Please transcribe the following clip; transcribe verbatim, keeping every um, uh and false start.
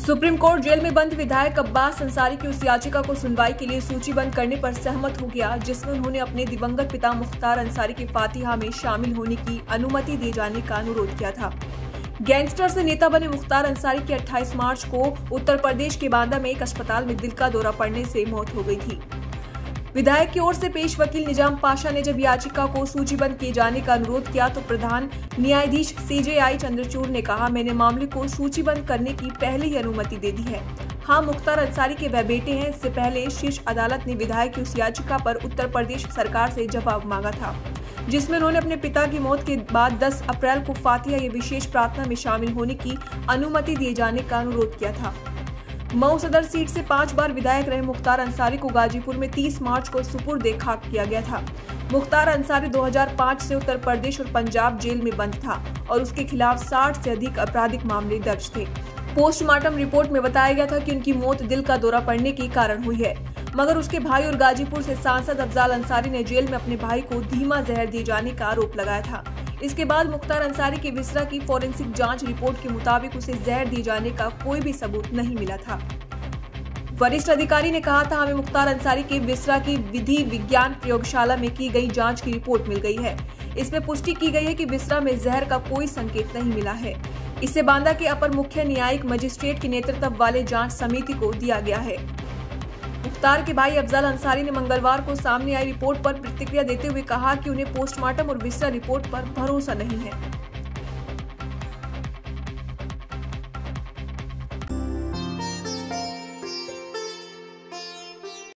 Supreme court jail में बंद विधायक अब्बास अंसारी की उस याचिका को सुनवाई के लिए सूचीबद्ध करने पर सहमत हो गया जिसमें उन्होंने अपने दिवंगत पिता मुख्तार अंसारी की फातिहा में शामिल होने की अनुमति दिए जाने का अनुरोध किया था। गैंगस्टर से नेता बने मुख्तार अंसारी की अट्ठाईस मार्च को उत्तर प्रदेश के बांदा में एक अस्पताल में दिल का दौरा पड़ने से मौत हो गई थी। विधायक की ओर से पेश वकील निजाम पाशा ने जब याचिका को सूचीबद्ध किए जाने का अनुरोध किया तो प्रधान न्यायाधीश सीजेआई चंद्रचूड़ ने कहा, मैंने मामले को सूचीबद्ध करने की पहले ही अनुमति दे दी है। हाँ, मुख्तार अंसारी के वह बेटे हैं। इससे पहले शीर्ष अदालत ने विधायक की उस याचिका पर उत्तर प्रदेश सरकार से जवाब मांगा था, जिसमें उन्होंने अपने पिता की मौत के बाद दस अप्रैल को फातिहा या विशेष प्रार्थना में शामिल होने की अनुमति दिए जाने का अनुरोध किया था। मऊ सदर सीट से पांच बार विधायक रहे मुख्तार अंसारी को गाजीपुर में तीस मार्च को सुपुर्द खाक किया गया था। मुख्तार अंसारी दो हज़ार पाँच से उत्तर प्रदेश और पंजाब जेल में बंद था और उसके खिलाफ साठ से अधिक आपराधिक मामले दर्ज थे। पोस्टमार्टम रिपोर्ट में बताया गया था कि उनकी मौत दिल का दौरा पड़ने के कारण हुई है, मगर उसके भाई और गाजीपुर से सांसद अफजाल अंसारी ने जेल में अपने भाई को धीमा जहर दिए जाने का आरोप लगाया था। इसके बाद मुख्तार अंसारी के विसरा की फोरेंसिक जांच रिपोर्ट के मुताबिक उसे जहर दिए जाने का कोई भी सबूत नहीं मिला था। वरिष्ठ अधिकारी ने कहा था, हमें मुख्तार अंसारी के विसरा की विधि विज्ञान प्रयोगशाला में की गई जांच की रिपोर्ट मिल गई है। इसमें पुष्टि की गई है कि विसरा में जहर का कोई संकेत नहीं मिला है। इसे बांदा के अपर मुख्य न्यायिक मजिस्ट्रेट के नेतृत्व वाले जांच समिति को दिया गया है। मुख्तार के भाई अफजाल अंसारी ने मंगलवार को सामने आई रिपोर्ट पर प्रतिक्रिया देते हुए कहा कि उन्हें पोस्टमार्टम और विसरा रिपोर्ट पर भरोसा नहीं है।